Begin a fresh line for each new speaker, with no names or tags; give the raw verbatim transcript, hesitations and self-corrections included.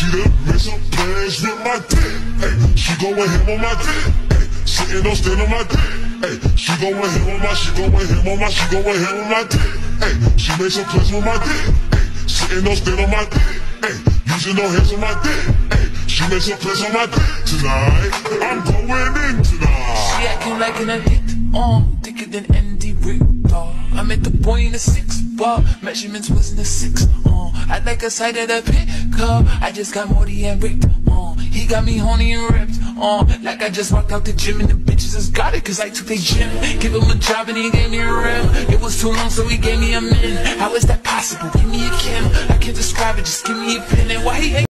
done made some plans with my dick. Hey, she going ham on my dick. Hey, sitting on stand on my dick. Hey, she going ham on my, she going ham on my, she going ham on my dick. Hey, she made some plans with my dick. Hey, sitting on stand on my dick. Hey, using no hands on my dick. Hey, she made some plans on my dick tonight. I'm going in tonight.
She acting like an addict, uh, thicker than Andy Rick, dawg. I met the boy in the six bar, measurements was in the six, uh. I like a side of the pickup, I just got Morty and Rick, uh. He got me horny and ripped, uh. Like I just walked out the gym and the bitches just got it cause I took their gym. Give him a job and he gave me a rim. It was too long so he gave me a min. How is that possible? Give me a Kim. I can't describe it, just give me a pin. And why he ain't